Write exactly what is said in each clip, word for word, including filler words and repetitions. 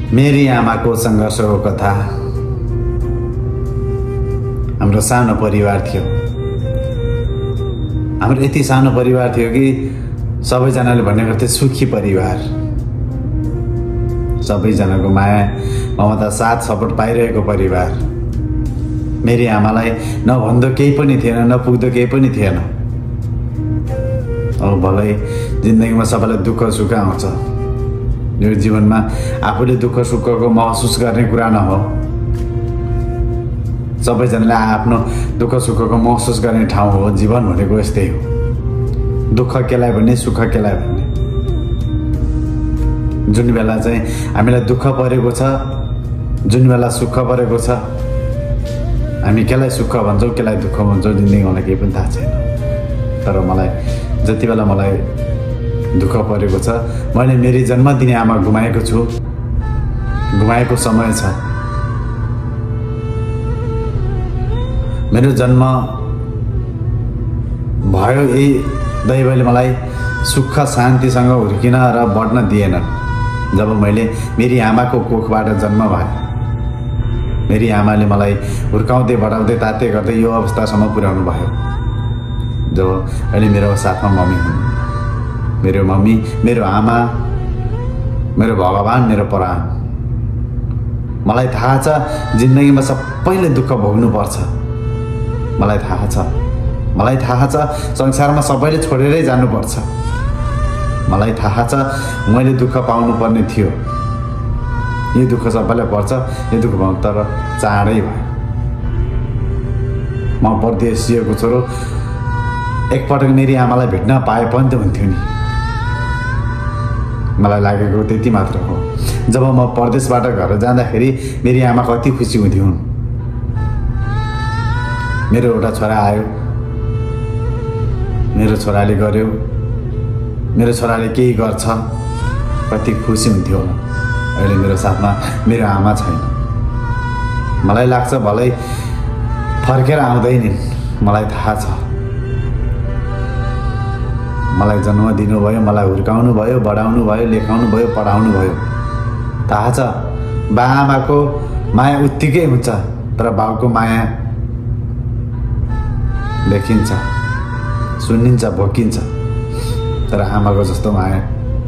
मेरी आमाको सङ्घर्षको कथा। हाम्रो सानो परिवार थियो। हाम्रो यति सानो परिवार थियो कि सबैजनाले भन्ने गर्थे सुखी परिवार। सबैजनाको माया ममता साथ सपोर्ट पाइरहेको परिवार। मेरी आमालाई नभन्दो केही पनि थिएन, नपुग्दो केही पनि थिएन। अब भलै जिन्दगीमा सबैलाई दुःख सुख आउँछ। यो जीवनमा आफूले दुःख सुखको महसुस गर्ने कुरा न हो। सबैजनाले आफ्नो दुःख सुखको महसुस गर्ने ठाउँ हो। जीवन भनेको यस्तै हो। दुःख केलाई भन्ने, सुख केलाई भन्ने। जुन बेला चाहिँ हामीलाई दुःख परेको छ, जुन बेला सुख परेको छ, हामी केलाई सुख भन्छौँ केलाई दुःख भन्छौँ जिन्दगीमा मलाई केही पनि थाहा छैन। तर मलाई जति बेला मलाई दुःख परेको छ, मैले मेरी जन्म दिने आमा गुमाएको छु, गुमाएको समय छ। मेरो जन्म भयो, यही दैवले मलाई सुख शान्तिसँग हुर्किन र बढ्न दिएनन्। जब मैले मेरी आमाको कोखबाट जन्म भएँ, मेरी आमाले मलाई हुर्काउँदै बढाउँदै ताते गर्दै यो अवस्थासम्म पुर्याउनु भयो। जब अहिले मेरो साथमा मम्मी हुनु, मेरो मम्मी, मेरो आमा, मेरो भगवान, मेरो प्राण। मलाई थाहा छ जिन्दगीमा सबैले दुःख भोग्नुपर्छ। मलाई थाहा छ, मलाई थाहा छ संसारमा सबैले छोडेरै जानुपर्छ। मलाई थाहा छ मैले दुःख पाउनुपर्ने थियो। यो दुःख सबैलाई पर्छ, यो दुःख पाउनु तर चाँडै भयो। म परदेशीको छोरो, एकपटक मेरी आमालाई भेट्न पाए पनि त हुन्थ्यो नि। मलाई लागेको त्यति मात्र हो। जब म परदेशबाट घर जाँदाखेरि मेरी आमा कति खुसी हुन्थ्यो। मेरो एउटा छोरा आयो, मेरो छोराले गर्यो, मेरो छोराले केही गर्छ, कति खुसी हुन्थ्यो। अहिले मेरो साथमा मेरो आमा छैन। मलाई लाग्छ भलै फर्केर आउँदैनन्। मलाई थाहा छ। मलाई जन्म दिनुभयो, मलाई हुर्काउनु भयो, बढाउनु भयो, लेखाउनु भयो, पढाउनु भयो। थाहा छ बा आमाको माया उत्तिकै हुन्छ, तर बाउको माया देखिन्छ, सुनिन्छ, भोकिन्छ। तर आमाको जस्तो माया,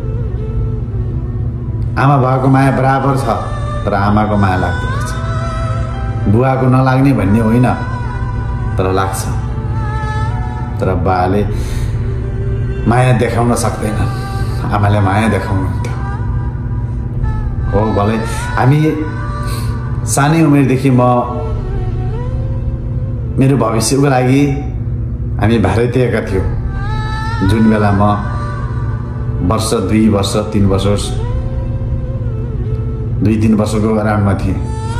आमा बाउको माया बराबर छ, तर आमाको माया लाग्दो रहेछ। बुवाको नलाग्ने भन्ने होइन, तर लाग्छ। तर बाले माया देखाउन सक्दैनन्, आमाले माया देखाउनुहुन्थ्यो। हो भलै हामी सानै उमेरदेखि म मेरो भविष्यको लागि हामी भारतीयका थियौँ। जुन बेला म वर्ष दुई वर्ष तिन वर्ष दुई तिन वर्षको अराउन्डमा थिएँ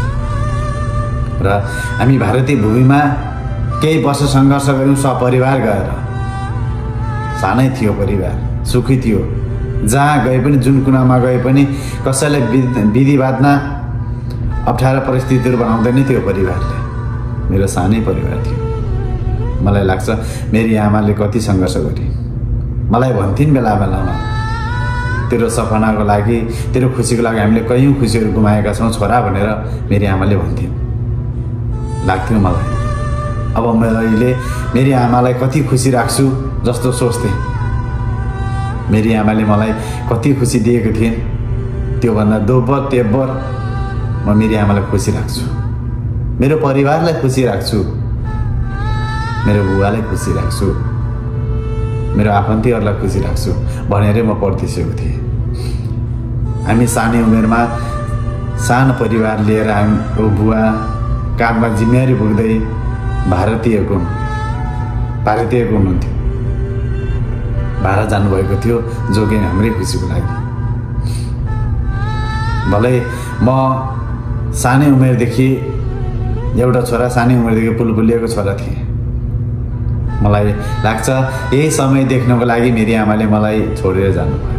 र हामी भारतीय भूमिमा केही वर्ष सङ्घर्ष गऱ्यौँ सपरिवार गएर। सानै थियो परिवार, सुखी थियो। जहाँ गए पनि, जुन कुनामा गए पनि कसैलाई विधि बाँध्न अप्ठ्यारो परिस्थितिहरू बनाउँदैन थियो परिवारले। मेरो सानै परिवार थियो। मलाई लाग्छ मेरी आमाले कति सङ्घर्ष गरे। मलाई भन्थिन् बेला बेलामा, तेरो सपनाको लागि, तेरो खुसीको लागि हामीले कयौँ खुसीहरू गुमाएका छौँ छोरा भनेर मेरी आमाले भन्थिन्। लाग्थ्यो मलाई अब मैले मेरी आमालाई कति खुसी राख्छु जस्तो सोच्थेँ। मेरी आमाले मलाई कति खुसी दिएको थिएँ, त्योभन्दा दोब्बर तेब्बर म मेरी आमालाई खुसी राख्छु, मेरो परिवारलाई खुसी राख्छु, मेरो बुवालाई खुसी राख्छु, मेरो आफन्तीहरूलाई खुसी राख्छु भनेरै म परदेशीको थिएँ। हामी सानै उमेरमा सानो परिवार लिएर हाम्रो बुवा काँधमा जिम्मेवारी बोक्दै भारतीयको भारतीयको हुनुहुन्थ्यो। भारत जानुभएको थियो, जो कि हाम्रै खुसीको लागि। भलै म सानै उमेरदेखि एउटा छोरा, सानै उमेरदेखि पुलपुलिएको छोरा थिएँ। मलाई लाग्छ यही समय देख्नको लागि मेरी आमाले मलाई छोडेर जानुभयो।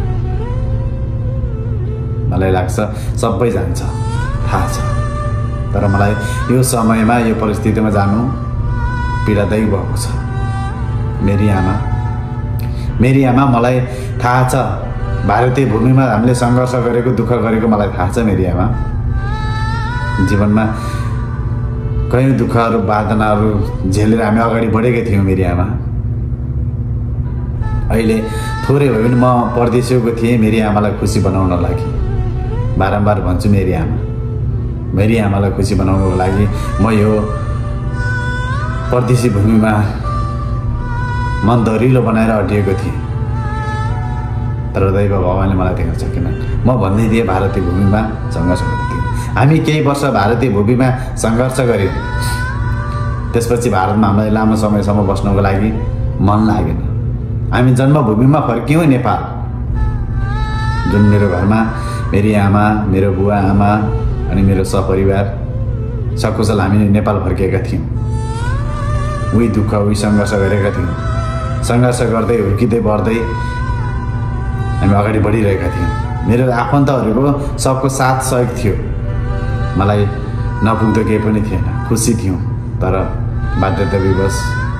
मलाई लाग्छ सबै जान्छ, थाहा छ। तर मलाई यो समयमा, यो परिस्थितिमा जानु पीडादायी भएको छ। मेरी आमा मेरी आमा मलाई थाहा छ भारतीय भूमिमा हामीले सङ्घर्ष गरेको दुःख गरेको मलाई थाहा छ। मेरी आमा जीवनमा कयौँ दुःखहरू वादनाहरू झेलेर हामी अगाडि बढेकै थियौँ। मेरी आमा अहिले थोरै भए पनि म परदेशिएको थिएँ मेरी आमालाई खुसी बनाउन लागि। बारम्बार भन्छु मेरी आमा मेरी आमालाई खुसी बनाउनको लागि म यो परदेशी भूमिमा मन दरिलो बनाएर अटिएको थिएँ, तर दैव भगवानले मलाई देख्न सकेन। म भन्दै थिएँ भारतीय भूमिमा सङ्घर्ष गर्थ्यौँ हामी। केही वर्ष भारतीय भूमिमा सङ्घर्ष गऱ्यौँ, त्यसपछि भारतमा हामीलाई लामो समयसम्म बस्नको लागि मन लागेन। हामी जन्मभूमिमा फर्क्यौँ नेपाल, जुन मेरो घरमा मेरी आमा, मेरो बुवा आमा अनि मेरो सपरिवार सकुशल हामी नेपाल फर्किएका थियौँ। उही दुःख उही सङ्घर्ष गरेका थियौँ। सङ्घर्ष गर्दै हुर्किँदै बढ्दै हामी अगाडि बढिरहेका थियौँ। मेरो आफन्तहरूको सबको साथ सहयोग थियो, मलाई नपुग्दो केही पनि थिएन, खुसी थियौँ। तर बाध्यता विवश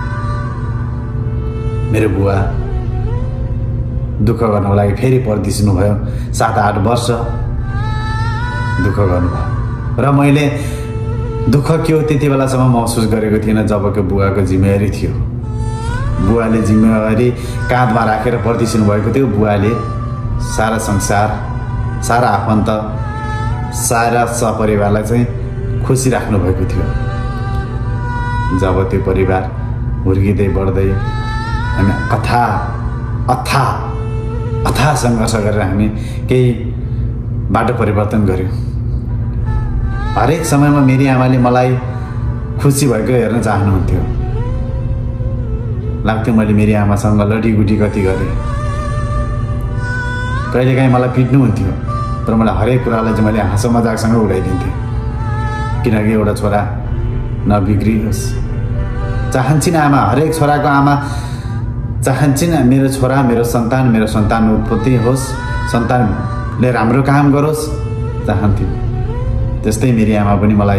मेरो बुवा दुःख गर्नको लागि फेरि परदेशिनु भयो। सात आठ वर्ष दुःख गर्नुभयो र मैले दुःख के हो त्यति बेलासम्म महसुस गरेको थिएन, जबको बुवाको जिम्मेवारी थियो। बुवाले जिम्मेवारी काँधमा राखेर परदेशिनु भएको थियो। बुवाले सारा संसार, सारा आफन्त, सारा सपरिवारलाई चाहिँ खुसी राख्नु भएको थियो। जब त्यो परिवार हुर्किँदै बढ्दै हामी अथा अथा अथा सङ्घर्ष गरेर हामी केही बाटो परिवर्तन गऱ्यौँ। हरेक समयमा मेरी आमाले मलाई खुसी भएको हेर्न चाहनुहुन्थ्यो। लाग्थ्यो मैले मेरी आमासँग लडीगुडी कति गरेँ। कहिलेकाहीँ मलाई पिट्नुहुन्थ्यो, तर मलाई हरेक कुरालाई चाहिँ मैले हाँसो मजाकसँग उडाइदिन्थेँ, किनकि एउटा छोरा नबिग्रियोस्। चाहन्छन् आमा, हरेक छोराको आमा चाहन्छन् मेरो छोरा, मेरो सन्तान, मेरो सन्तान उत्पत्ति होस्, सन्तानले राम्रो काम गरोस् चाहन्थ्यो। त्यस्तै मेरी आमा पनि मलाई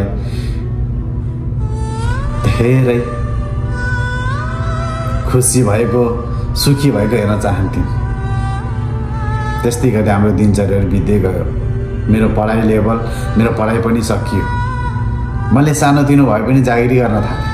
धेरै खुसी भएको, सुखी भएको हेर्न चाहन्थ्यौँ। त्यस्तै गरी हाम्रो दिनचर्याहरू बित्दै गयो। मेरो पढाइ लेभल, मेरो पढाइ पनि सकियो। मैले सानोतिनो भए पनि जागिरी गर्न थालेँ।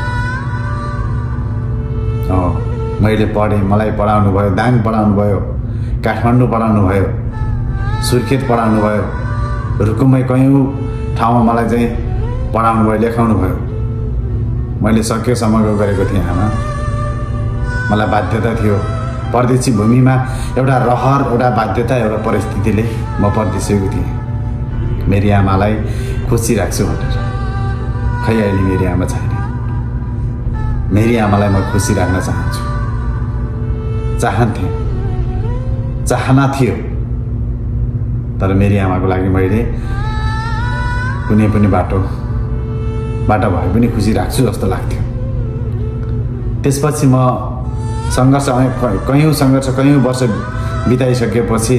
अँ मैले पढेँ, मलाई पढाउनु भयो, दाङ पढाउनु भयो, काठमाडौँ पढाउनु भयो, सुर्खेत पढाउनु भयो, रुकुममै कयौँ ठाउँमा मलाई चाहिँ पढाउनु भयो, लेखाउनु भयो। मैले सकेसम्मको गरेको थिएँ आमा। मलाई बाध्यता थियो परदेशी भूमिमा, एउटा रहर, एउटा बाध्यता, एउटा परिस्थितिले म परदेशिएको थिएँ मेरी आमालाई खुसी राख्छु भनेर। खै अहिले मेरी आमा छैन। मेरी आमालाई म खुसी राख्न चाहन्छु, चाहन्थेँ, चाहना थियो। तर मेरी आमाको लागि मैले कुनै पनि बाटो बाटो भए पनि खुसी राख्छु जस्तो लाग्थ्यो। त्यसपछि म सङ्घर्ष, कयौँ सङ्घर्ष, कयौँ वर्ष बिताइसकेपछि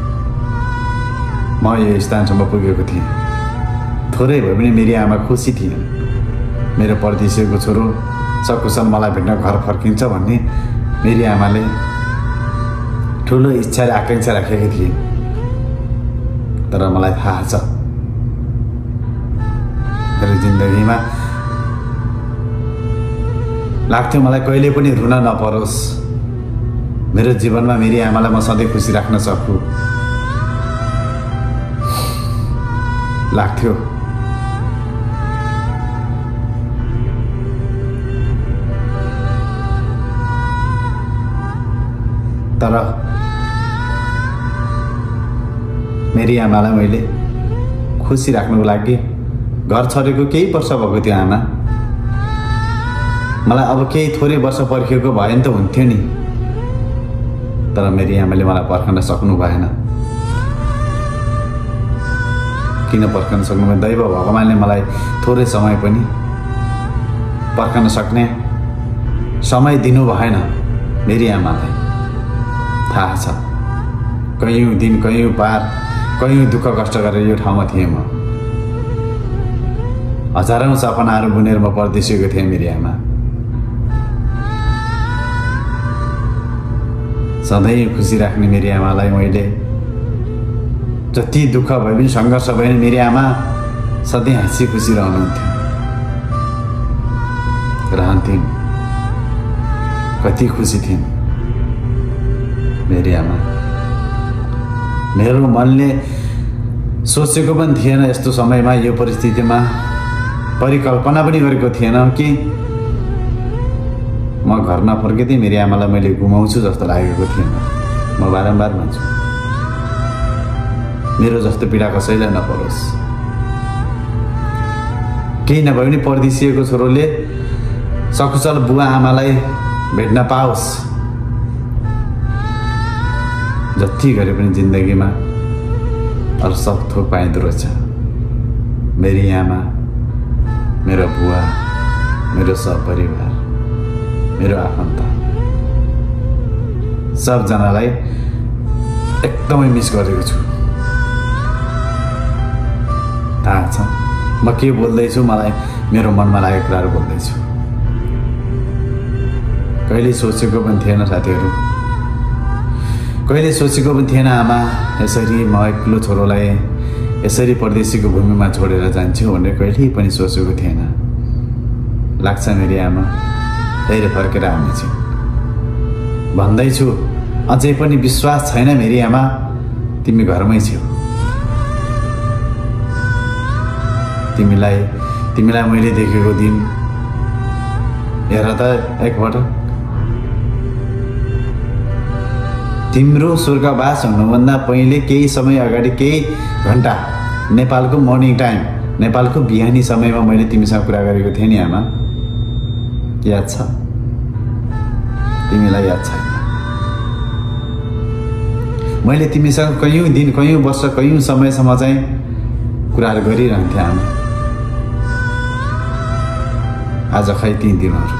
म यो स्थानसम्म पुगेको थिएँ। थोरै भए पनि मेरी आमा खुसी थिएन। मेरो परदेशिएको छोरो सकुशल मलाई भेट्न घर फर्किन्छ भन्ने मेरी आमाले ठुलो इच्छा र आकाङ्क्षा राखेकी थिए। तर मलाई थाहा छ मेरो जिन्दगीमा लाग्थ्यो मलाई कहिले पनि रुन नपरोस्, मेरो जीवनमा मेरी आमालाई म सधैँ खुसी राख्न सकूँ लाग्थ्यो। तर मेरी आमालाई मैले खुसी राख्नुको लागि घर छोडेको केही वर्ष भएको थियो आमा। मलाई अब केही थोरै वर्ष पर्खिएको भए नि त हुन्थ्यो नि, तर मेरी आमाले मलाई पर्खन सक्नु भएन। किन पर्खन सक्नु भएन? दैव भगवानले मलाई थोरै समय पनि पर्खन सक्ने समय दिनु भएन। मेरी आमालाई थाहा छ कयौँ दिन, कयौँ पार, कयौँ दुःख कष्ट गरेर यो ठाउँमा थिएँ म। हजारौँ सपनाहरू बुनेर म परदेशिएको थिएँ मेरी आमा। सधैँ खुसी राख्ने मेरी आमालाई मैले जति दुःख भए पनि सङ्घर्ष भए पनि मेरी आमा सधैँ हाँसी खुसी रहनुहुन्थ्यो, रहन्थिन्। कति खुसी थिइन् मेरी आमा। मेरो मनले सोचेको पनि थिएन यस्तो समयमा, यो परिस्थितिमा परिकल्पना पनि गरेको थिएन कि म घर नफर्किँदै मेरी आमालाई मैले गुमाउँछु जस्तो लागेको थिएन। म बारम्बार भन्छु, मेरो जस्तो पीडा कसैलाई नपरोस्। केही नभए पनि परदेशिएको छोरोले सकुशल बुवा आमालाई भेट्न पाओस्। जति गरे पनि जिन्दगीमा अरू सब थोक पाइँदो रहेछ। मेरी आमा, मेरो बुवा, मेरो सपरिवार, मेरो आफन्त सबजनालाई एकदमै मिस गरेको छु। थाहा छ म के बोल्दैछु, मलाई मेरो मनमा लागेको कुराहरू बोल्दैछु। कहिले सोचेको पनि थिएन साथीहरू, कहिले सोचेको पनि थिएन आमा यसरी म एक्लो छोरोलाई यसरी परदेशीको भूमिमा छोडेर जान्छु भनेर कहिल्यै पनि सोचेको थिएन। लाग्छ मेरी आमा फेरि फर्केर आउनेछु भन्दैछु। अझै पनि विश्वास छैन मेरी आमा, तिमी घरमै छौ। तिमीलाई तिमीलाई मैले देखेको दिन हेर त एकपटक। तिम्रो स्वर्गवास हुनुभन्दा पहिले केही समय अगाडि, केही घन्टा नेपालको मर्निङ टाइम, नेपालको बिहानी समयमा मैले तिमीसँग कुरा गरेको थिएँ नि आमा, याद छ? तिमीलाई याद छैन? मैले तिमीसँग कयौँ दिन, कयौँ वर्ष, कयौँ समयसम्म चाहिँ कुराहरू गरिरहन्थेँ आमा। आज खै ती दिनहरू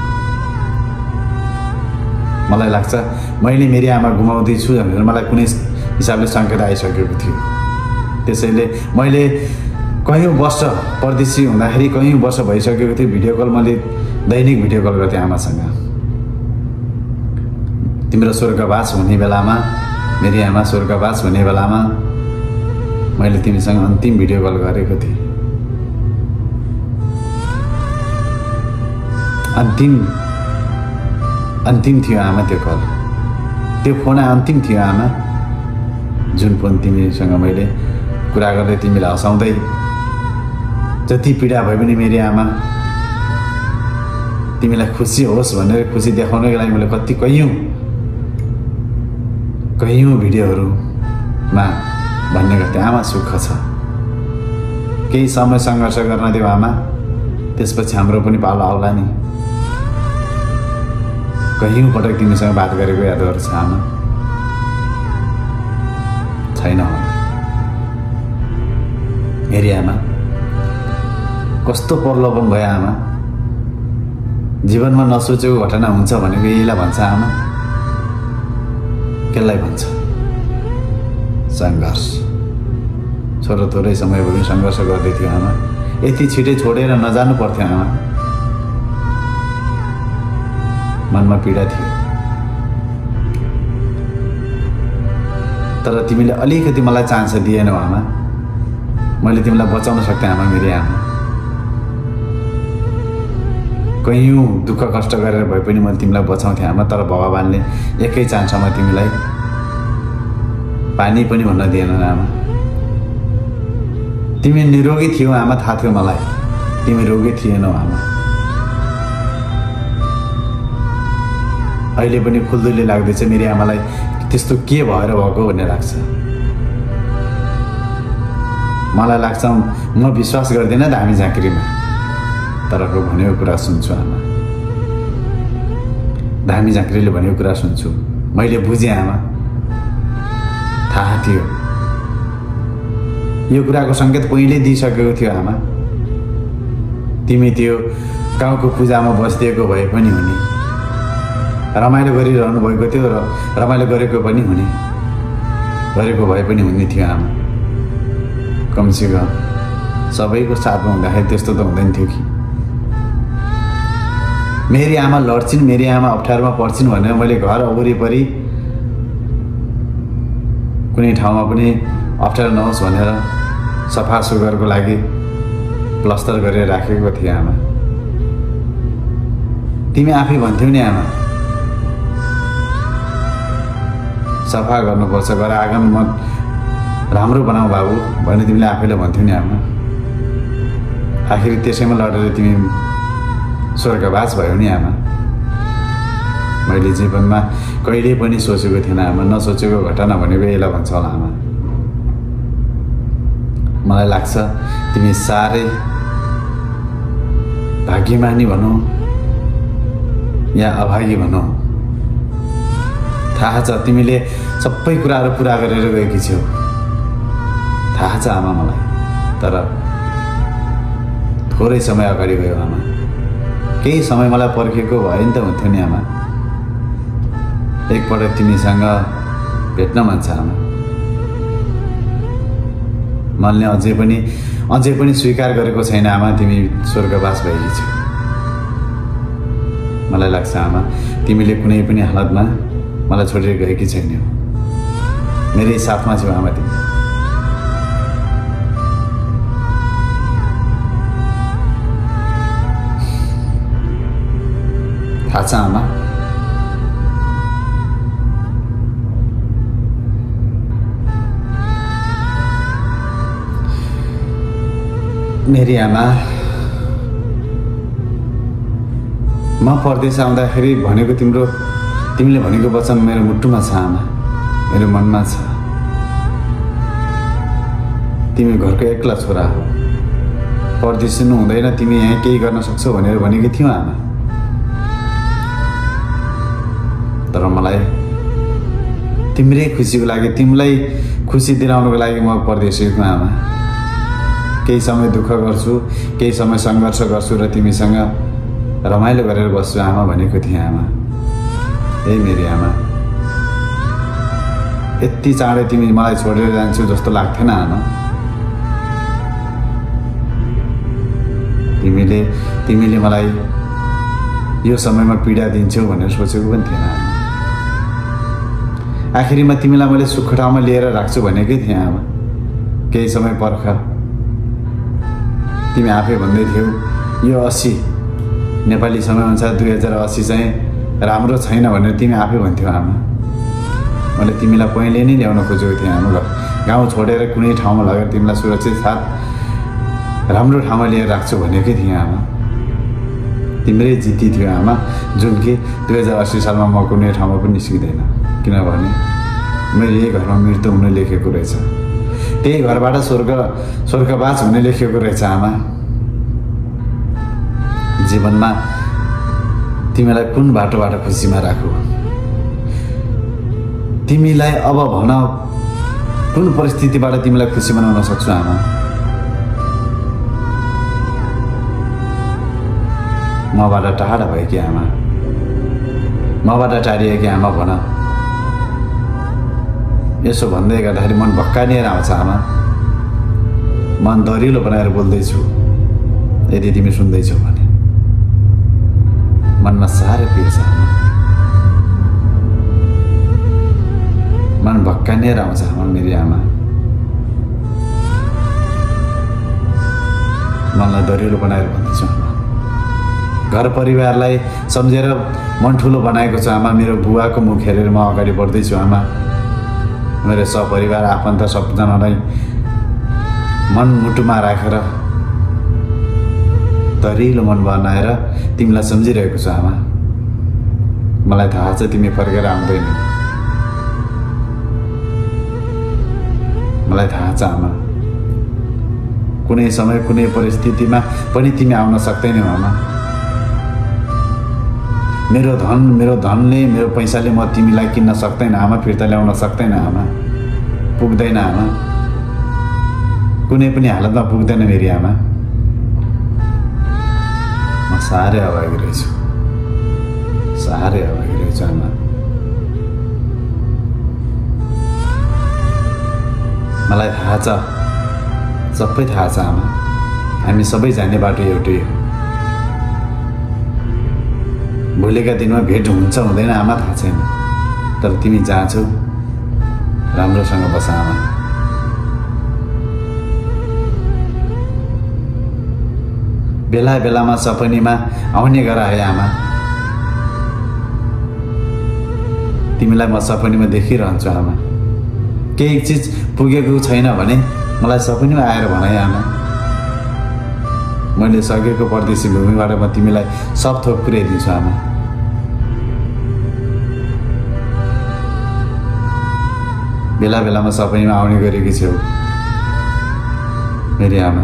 मलाई लाग्छ मैले मेरी आमा गुमाउँदैछु भनेर मलाई कुनै हिसाबले सङ्केत आइसकेको थियो। त्यसैले मैले कयौँ वर्ष परदेशी हुँदाखेरि कयौँ वर्ष भइसकेको थियो, भिडियो कल मैले दैनिक भिडियो कल गर्थेँ आमासँग। तिम्रो स्वर्गवास हुने बेलामा, मेरी आमा स्वर्गवास हुने बेलामा मैले तिमीसँग अन्तिम भिडियो कल गरेको थिएँ। अन्तिम अन्तिम थियो आमा त्यो कल, त्यो फोन अन्तिम थियो आमा। जुन फोन तिमीसँग मैले कुरा गर्दै तिमीलाई हँसाउँदै जति पीडा भए पनि मेरी आमा तिमीलाई खुसी होस् भनेर, खुसी देखाउनको लागि मैले कति कयौँ कयौँ भिडियोहरूमा भन्ने गर्थेँ आमा सुख छ, केही समय सङ्घर्ष गर्न देऊ आमा, त्यसपछि हाम्रो पनि पालो आउला नि। कयौँ पटक तिमीसँग बात गरेको यादहरू छ आमा, छैन होला मेरी आमा। कस्तो प्रलोभन भयो आमा, जीवनमा नसोचेको घटना हुन्छ भनेको यहीलाई भन्छ आमा। केलाई भन्छ? सङ्घर्ष। छोरो थोरै समय भयो सङ्घर्ष गर्दै थियो आमा, यति छिटै छोडेर नजानु पर्थ्यो आमा। मनमा पीडा थियो, तर तिमीले अलिकति मलाई चान्स दिएनौ आमा। मैले तिमीलाई बचाउन सक्थेँ आमा, मेरी आमा। कयौँ दुःख कष्ट गरेर भए पनि मैले तिमीलाई बचाउँथेँ आमा, तर भगवान्ले एकै चान्समा तिमीलाई पानी पनि भन्न दिएनन् आमा। तिमी निरोगी थियौ आमा, थाहा थियो मलाई, तिमी रोगी थिएनौ आमा। अहिले पनि खुल्दुली लाग्दैछ मेरी आमालाई, त्यस्तो के भएर भएको भन्ने लाग्छ मलाई। लाग्छ म विश्वास गर्दिनँ धामी झाँक्रीमा, तर भनेको कुरा सुन्छु आमा। धामी झाँक्रीले भनेको कुरा सुन्छु, मैले बुझेँ आमा, थाहा थियो। यो कुराको सङ्केत पहिले दिइसकेको थियो आमा। तिमी त्यो गाउँको पूजामा बसिदिएको भए पनि हुने, रमाइलो गरिरहनु भएको थियो र रमाइलो गरेको पनि हुने, गरेको भए पनि हुने थियो आमा। कमसेकम सबैको साथमा हुँदाखेरि त्यस्तो त हुँदैन थियो कि। मेरी आमा लड्छिन्, मेरी आमा अप्ठ्यारोमा पर्छिन् भनेर मैले घर वरिपरि कुनै ठाउँमा पनि अप्ठ्यारो नहोस् भनेर सफा सुग्घरको लागि प्लस्तर गरेर राखेको थिएँ आमा। तिमी आफै भन्थ्यौ नि आमा, सफा गर्नुपर्छ, घर आँगन म राम्रो बनाऊ बाबु भने तिमीले आफैले भन्थ्यौ नि आमा। आखिर त्यसैमा लडेर तिमी स्वर्गवास भयो नि आमा। मैले जीवनमा कहिले पनि सोचेको थिएन आमा, नसोचेको घटना भनेको यसलाई भन्छ होला आमा। मलाई लाग्छ तिमी साह्रै भाग्यमानी भनौँ या अभागी भनौँ, थाहा छ तिमीले सबै कुराहरू पुरा गरेर गएकी छौ, थाहा छ आमा मलाई। तर थोरै समय अगाडि गयो आमा, केही समय मलाई पर्खेको भयो नि त हुन्थ्यो नि आमा। एकपल्ट तिमीसँग भेट्न मन छ आमा। मनले अझै पनि अझै पनि स्वीकार गरेको छैन आमा, तिमी स्वर्गवास भएकी छौ। मलाई लाग्छ आमा तिमीले कुनै पनि हालतमा मलाई छोडेर गएकी छैनौ, मेरै साथमा छौ आमा तिमी। थाहा छ आमा, मेरी आमा म परदेश आउँदाखेरि भनेको तिम्रो तिमीले भनेको वचन मेरो मुटुमा छ आमा, मेरो मनमा छ। तिमी घरको एक्ला छोरा हो, परदेशिनु हुँदैन, तिमी यहाँ केही गर्न सक्छौ भनेर भनेकी थियौ आमा। तर मलाई तिम्रै खुसीको लागि, तिमीलाई खुसी दिलाउनको लागि म परदेशीको आमा। केही समय दुःख गर्छु, केही समय सङ्घर्ष गर्छु र तिमीसँग रमाइलो गरेर बस्छु आमा भनेको थिएँ आमा। ए मेरी आमा, यति चाँडै तिमी मलाई छोडेर जान्छौ जस्तो लाग्थेन आमा। तिमीले तिमीले मलाई यो समयमा पीडा दिन्छौ भनेर सोचेको पनि थिएन आमा। आखिरीमा तिमीलाई मैले सुख ठाउँमा लिएर राख्छु भनेकै थिएँ आमा। केही समय पर्ख, तिमी आफै भन्दै थियौ यो अस्सी नेपाली समयअनुसार दुई हजार अस्सी चाहिँ राम्रो छैन भनेर तिमी आफै भन्थ्यौ आमा। मैले तिमीलाई पहिले नै ल्याउन खोजेको थिएँ आमा। गाउँ छोडेर कुनै ठाउँमा लगेर तिमीलाई सुरक्षित साथ राम्रो ठाउँमा लिएर राख्छु भनेकै थिएँ आमा। तिम्रै जिद्दी थियो आमा, जुन कि दुई हजार अस्सी सालमा म कुनै ठाउँमा पनि निस्किँदैन, किनभने मेरो यही घरमा मृत्यु हुन लेखेको रहेछ, त्यही घरबाट स्वर्ग स्वर्गवास हुने लेखेको रहेछ आमा। जीवनमा तिमीलाई कुन बाटोबाट खुसीमा राखु, तिमीलाई अब भन कुन परिस्थितिबाट तिमीलाई खुसी बनाउन सक्छु आमा। मबाट टाढा भयो कि आमा, मबाट टाढियो कि आमा भन। यसो भन्दै गर्दाखेरि मन भक्कानिएर आउँछ आमा। मन दरिलो बनाएर बोल्दैछु, यदि तिमी सुन्दैछौ भने। मनमा साह्रै पीड छ आमा, मन भक्कानिएर आउँछ आमा मेरी आमा। मनलाई दरिलो बनाएर भन्दैछु आमा। घर परिवारलाई सम्झेर मन ठुलो बनाएको छु आमा। मेरो बुवाको मुख हेरेर म अगाडि बढ्दैछु आमा। मेरो सपरिवार आफन्त सबजनालाई मन मुटुमा राखेर दरिलो मन बनाएर तिमीलाई सम्झिरहेको छु आमा। मलाई थाहा छ तिमी फर्केर आउँदैनौ, मलाई थाहा छ आमा। कुनै समय कुनै परिस्थितिमा पनि तिमी आउन सक्दैनौ आमा। मेरो धन मेरो धनले मेरो पैसाले म तिमीलाई किन्न सक्दैन आमा, फिर्ता ल्याउन सक्दैन आमा, पुग्दैन आमा, कुनै पनि हालतमा पुग्दैन मेरी आमा। म साह्रै अभागी रहेछु, साह्रै अभागी रहेछु आमा। मलाई थाहा छ, सबै थाहा छ आमा। हामी सबै जाने बाटो एउटै हो। भोलिका दिनमा भेट हुन्छ हुँदैन आमा थाहा छैन, तर तिमी जहाँ छौ राम्रोसँग बस आमा। बेला बेलामा सपनीमा आउने गर है आमा। तिमीलाई म सपनीमा देखिरहन्छु आमा। केही चिज पुगेको छैन भने मलाई सपनीमा आएर भन है आमा। मैले सकेको परदेशी भूमिबाट म तिमीलाई सब थोक पुर्याइदिन्छु आमा। बेला बेलामा सपनीमा आउने गरेकी छेउ मेरी आमा।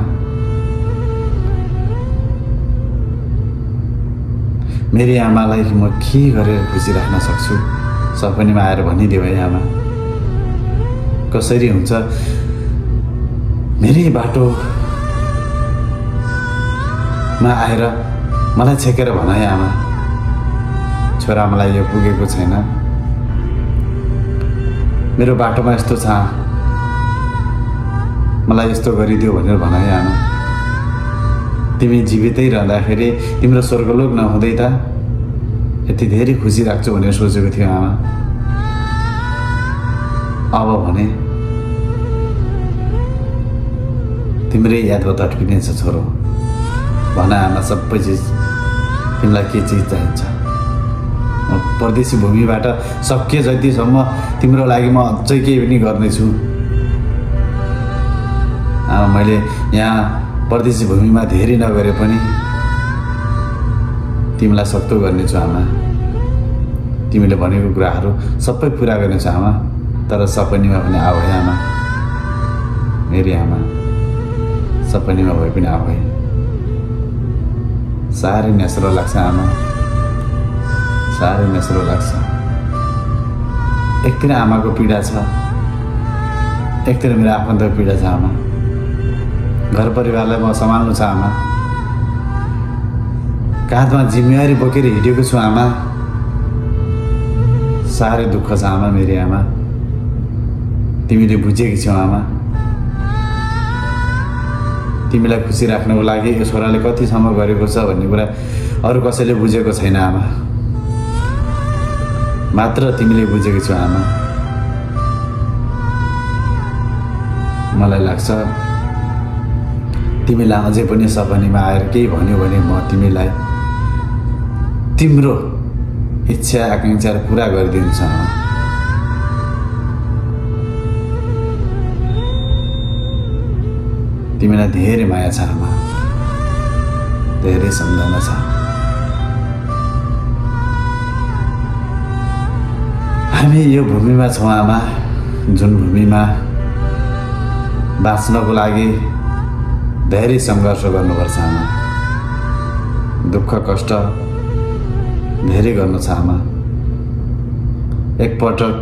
मेरी आमालाई म के गरेर खुसी राख्न सक्छु सपनीमा आएर भनिदेऊ है आमा। कसरी हुन्छ मेरै बाटोमा आएर मलाई छेकेर भन है आमा। छोरा मलाई यो पुगेको छैन, मेरो बाटोमा यस्तो छ, मलाई यस्तो गरिदियो भनेर भन है आमा। तिमी जीवितै रहँदाखेरि तिम्रो स्वर्गलोक नहुँदै त यति धेरै खुसी राख्छु भनेर सोचेको थियो आमा। अब भने तिम्रै यादबाट अट्किनेछ छोरो। भन आमा सबै चिज, तिमीलाई के चिज चाहिन्छ? म परदेशी भूमिबाट सकिए जतिसम्म तिम्रो लागि म अझै केही पनि गर्नेछु आमा। मैले यहाँ परदेशी भूमिमा धेरै नगरे पनि तिमीलाई सक्दो गर्नेछु आमा। तिमीले भनेको कुराहरू सबै पुरा गर्नेछु आमा। तर सपनीमा पनि आऊ है आमा। मेरी आमा सपनीमा भए पनि आऊ है। साह्रै नेस्रो लाग्छ आमा, साह्रै नेस्रो लाग्छ। एकतिर आमाको पीडा छ, एकतिर मेरो आफन्तको पीडा छ आमा। घर परिवारलाई म सम्हाल्नु छ आमा। काँधमा जिम्मेवारी बोकेर हिँडेको छु आमा। साह्रै दुःख छ आमा मेरी आमा। तिमीले बुझेकी छौ आमा। तिमीलाई खुसी राख्नको लागि यो छोराले कतिसम्म गरेको छ भन्ने कुरा अरू कसैले बुझेको छैन आमा। मात्र तिमीले बुझेको छौ आमा। मलाई लाग्छ तिमीलाई अझै पनि सपनीमा आएर केही भन्यो भने म तिमीलाई तिम्रो इच्छा आकाङ्क्षा पुरा गरिदिन्छु आमा। तिमीलाई धेरै माया छ आमा, धेरै सम्झना छ। हामी यो भूमिमा छौँ आमा, जुन भूमिमा बाँच्नको लागि धेरै सङ्घर्ष गर्नुपर्छ आमा। दुःख कष्ट धेरै गर्नु छ आमा। एकपटक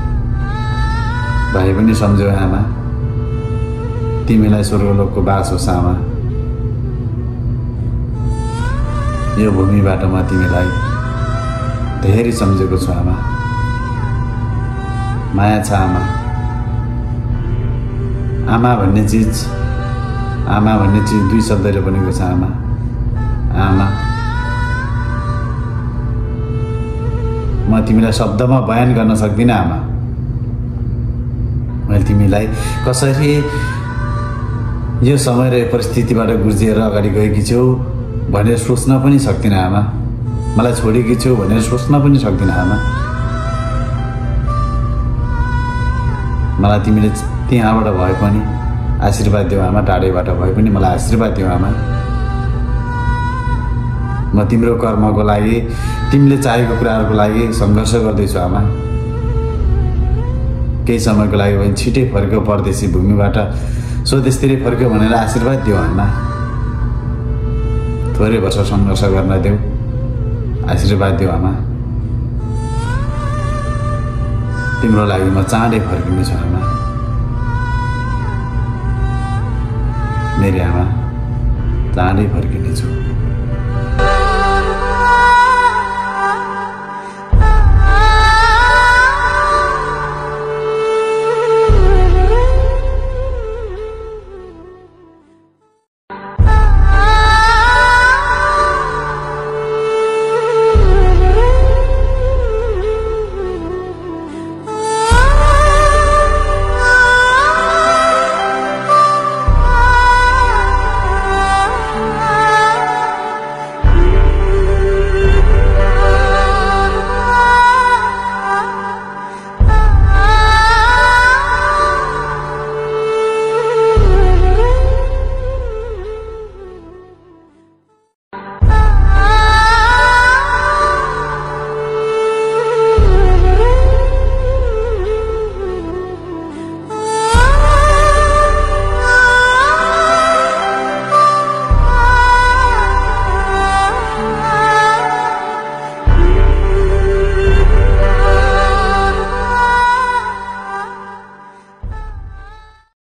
भाइ पनि सम्झ्यौ आमा। तिमीलाई स्वर्गलोकको बास होस् आमा। यो भूमिबाट म तिमीलाई धेरै सम्झेको छु आमा। माया छ आमा। आमा भन्ने चिज, आमा भन्ने चिज दुई शब्दले बनेको छ आमा। आमा म तिमीलाई शब्दमा बयान गर्न सक्दिनँ आमा। मैले तिमीलाई कसरी यो समय र परिस्थितिबाट गुर्जिएर अगाडि गएकी छौ भनेर सोच्न पनि सक्दिनँ आमा। मलाई छोडेकी छौ भनेर सोच्न पनि सक्दिनँ आमा। मलाई तिमीले त्यहाँबाट भए पनि आशीर्वाद देऊ आमा। टाढैबाट भए पनि मलाई आशीर्वाद देऊ आमा। म तिम्रो कर्मको लागि, तिमीले चाहेको कुराहरूको लागि सङ्घर्ष गर्दैछु आमा। केही समयको लागि भने छिटै फर्क्यो परदेशी भूमिबाट स्वदेशतिरै फर्क्यो भनेर आशीर्वाद दियो आमा। थोरै वर्ष सङ्घर्ष गर्न देऊ, आशीर्वाद दियो आमा। तिम्रो लागि म चाँडै फर्किनेछु आमा। मेरी आमा चाँडै फर्किनेछु।